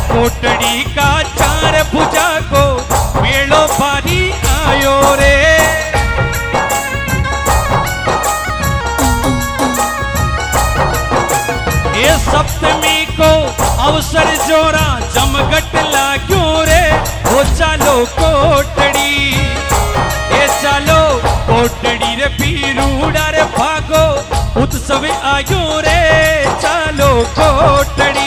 कोटड़ी का चार भुजा को मेलो भारी आयो रे। ये सप्तमी को अवसर जोरा जमघट लाग्यो रे। वो चालो कोटड़ी, ये चालो कोटड़ी रे पीरूड़ा रे भागो उत्सव आयो रे। चालो कोटड़ी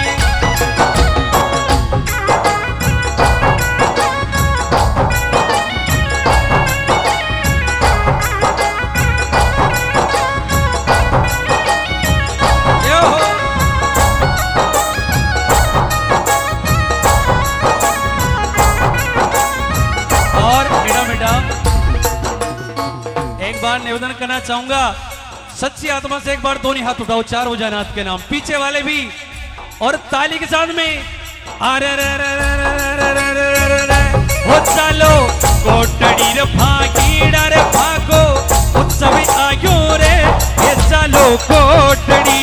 निवेदन करना चाहूंगा, सच्ची आत्मा से एक बार दोनों हाथ उठाओ, चार हो जाए नाथ के नाम, पीछे वाले भी, और ताली के साथ में अरे रे रे रे रे रे रे रे हो चालो कोटड़ी रे भागीड़ा रे भागो उत्सव आयो रे। ये चालो कोटड़ी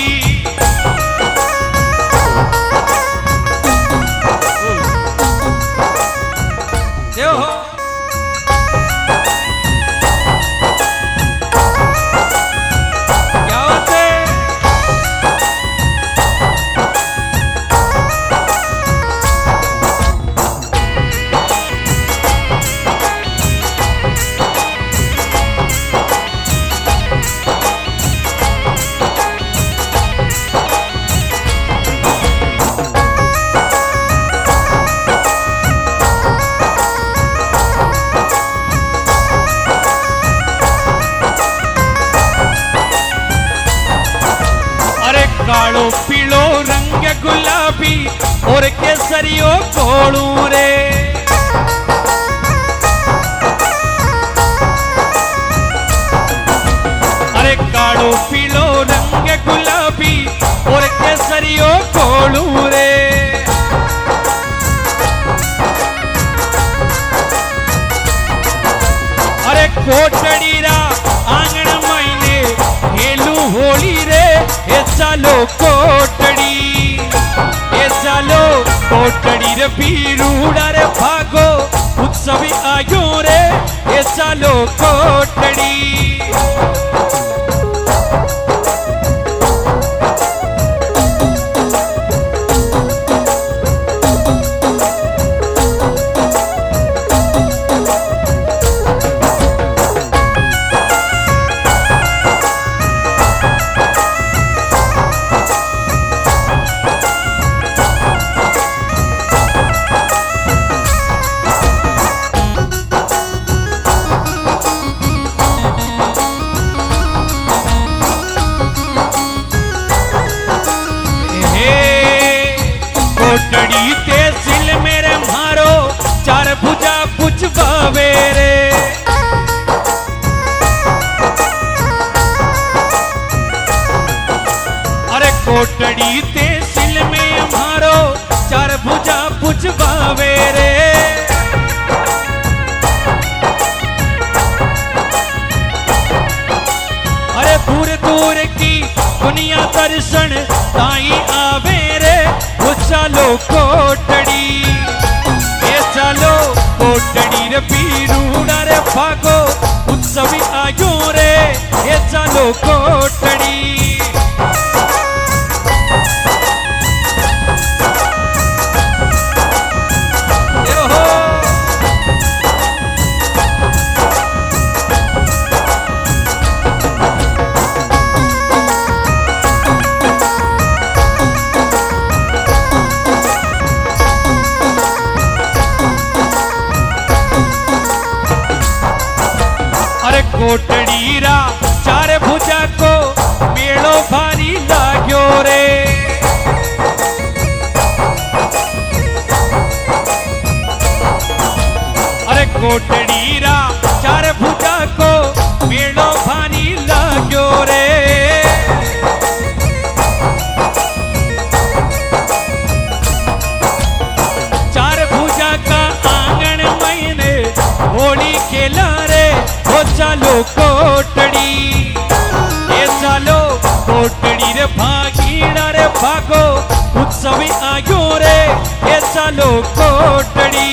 हो कालो पीलो रंग गुलाबी और केसरियो कोड़ू रे। अरे कालो पीलो रंग गुलाबी और केसरियो कोड़ू रे। अरे कोटड़ी रा आंगन महीने खेलू होली रे। ये चालो कोटड़ी, ये चालो कोटड़ी रे पीरूड़ा रे भागो उत्सव आयो रे। ये चालो कोटड़ी कोटड़ी ते सिल मेरे मारो चार भुजा पुछवावे रे। अरे कोटड़ी ते सिल में मारो चार भुजा पुछवावे रे। अरे दूर दूर की दुनिया दर्शन ताई आवे रे। वो चालो कोटड़ी, ये चालो कोटड़ी रे पीरूड़ा रे भागो उत्सव आयो रे। ये चालो कोटड़ी कोटड़ी रा चार भुजा को मेलो भारी लाग्यो रे। अरे कोटड़ी रा चार भुजा को मेलो भारी लाग्यो रे। चार भुजा का आंगन महीने होली खेला रे। वो चालो कोटड़ी, ये चालो कोटड़ी रे भागीड़ा रे भागो उत्सव आयो रे। ये चालो कोटड़ी।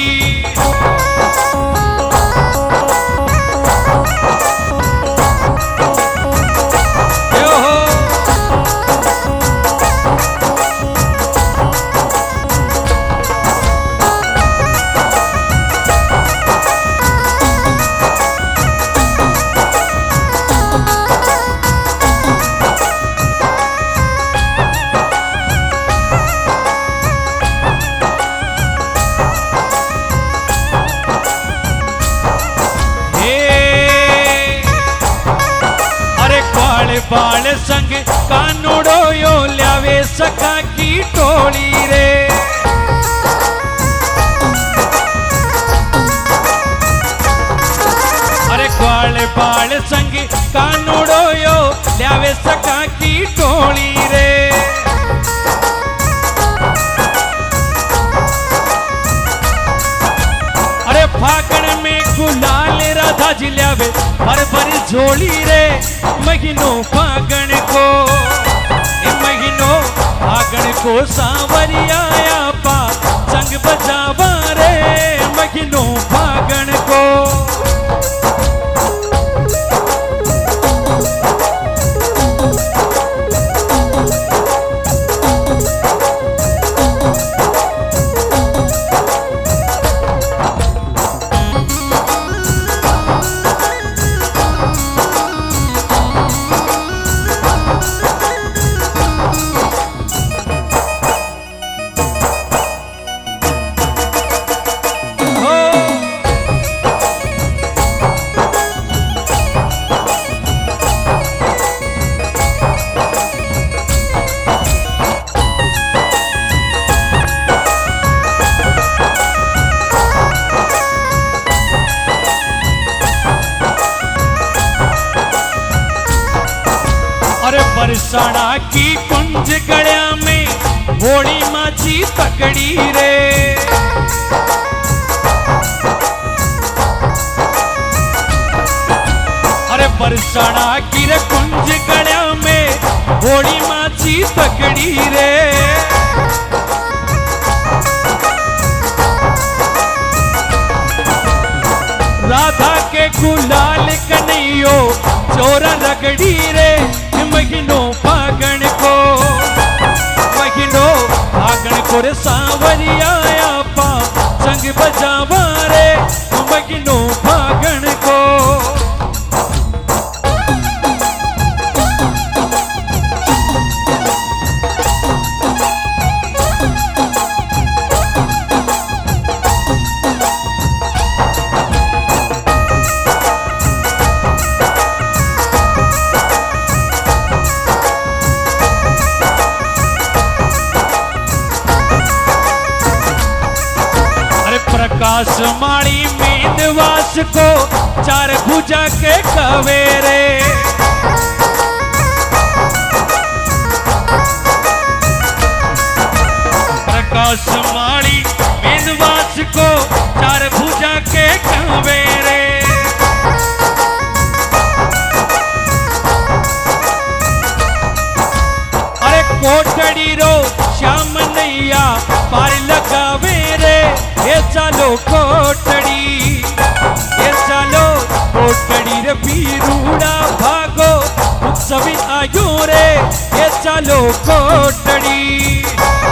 बाल संग कानूड़ो यो ल्यावे सखा की टोली रे। अरे ग्वाल बाल संग कानूड़ो यो ल्यावे सखा की टोली रे। अरे फागण में गुलाल राधा जी ल्यावे भर भर झोली रे। महीनो फागण को सांवरिया पा संग बजावा रे। महीनो फागण को बरसाना की कुंज गड़िया में घोड़ी माची पकड़ी रे। अरे बरसाना की रे कुंज गड़िया में घोड़ी माची पकड़ी रे। राधा के गुलाल कन्हैयो चोरा रगड़ी रे। महीनो फागण को रे सांवरिया पा संग बजावा रे। महीनो फागण को प्रकाश माणी मेंदवास को चार भुजा के कवेरे। प्रकाश माणी मेंदवास को चार भुजा के कवेरे। अरे कोटड़ी रो श्याम नैया पार लगावे रे। ये चालो कोटड़ी रे पीरूड़ा भागो सभी आयो रे। ये चालो कोटड़ी।